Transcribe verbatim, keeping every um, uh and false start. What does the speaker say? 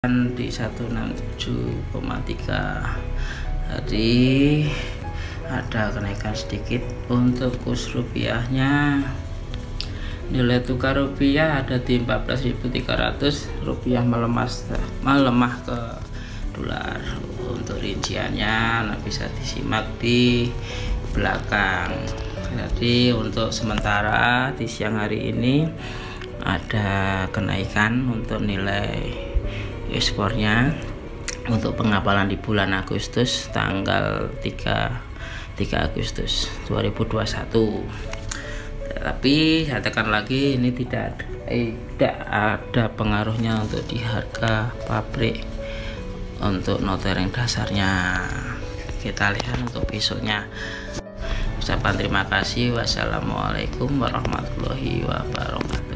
di seratus enam puluh tujuh koma tiga. Jadi ada kenaikan sedikit untuk kurs rupiahnya. Nilai tukar rupiah ada di empat belas ribu tiga ratus, rupiah melemah melemah ke dolar. Untuk rinciannya nah bisa disimak di belakang. Jadi untuk sementara di siang hari ini ada kenaikan untuk nilai ekspornya untuk pengapalan di bulan Agustus tanggal tiga Agustus dua ribu dua puluh satu. Tapi saya tekan lagi, ini tidak eh, tidak ada pengaruhnya untuk di harga pabrik untuk noter yang dasarnya. Kita lihat untuk besoknya. Ucapan terima kasih. Wassalamualaikum warahmatullahi wabarakatuh.